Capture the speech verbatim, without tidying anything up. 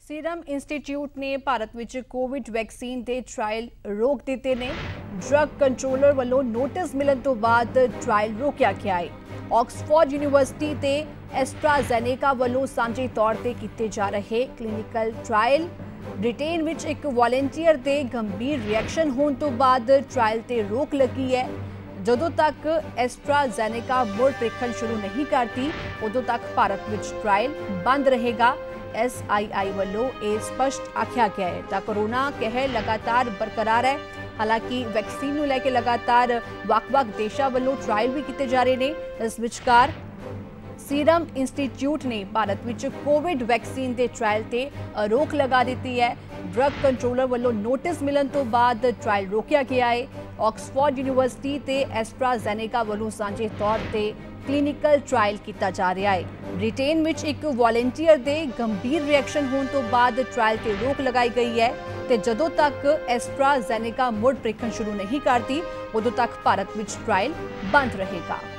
Serum institute ने भारत विच Covid vaccine के ट्रायल रोक दिते ने। ड्रग कंट्रोलर वालों नोटिस मिलन तो बाद ट्रायल रोकया गया है। ऑक्सफोर्ड यूनिवर्सिटी ते एस्ट्राजेनेका वालों सांझे तौर पर किए जा रहे क्लीनिकल ट्रायल ब्रिटेन विच एक वॉलंटियर के गंभीर रिएक्शन होने तो बाद ट्रायल ते रोक लगी है। जदों तक एस्ट्राजेनेका मुड़ परीक्षण शुरू नहीं करती उदों तक भारत विच ट्रायल बंद रहेगा। एस आई आई वालों ये स्पष्ट आख्या गया है। तो कोरोना कहर लगातार बरकरार है। हालांकि वैक्सीन को लैके लगातार वख-वख देशों वालों ट्रायल भी किए जा रहे हैं। इस विचकार सीरम इंस्टीट्यूट ने भारत विच कोविड वैक्सीन के ट्रायल ते रोक लगा दी है। ड्रग कंट्रोलर वालों नोटिस मिलन तो बाद ट्रायल रोकया गया है। ऑक्सफोर्ड यूनिवर्सिटी ते एस्ट्राजेनेका वालों सांझे तौर पर क्लीनिकल ट्रायल किया जा रहा है। ब्रिटेन विच एक वॉलंटियर के गंभीर रिएक्शन होने तो बाद ट्रायल ते रोक लगाई गई है। ते जदों तक एस्ट्राजेनेका मुड़ परीक्षण शुरू नहीं करती उदों तक भारत विच ट्रायल बंद रहेगा।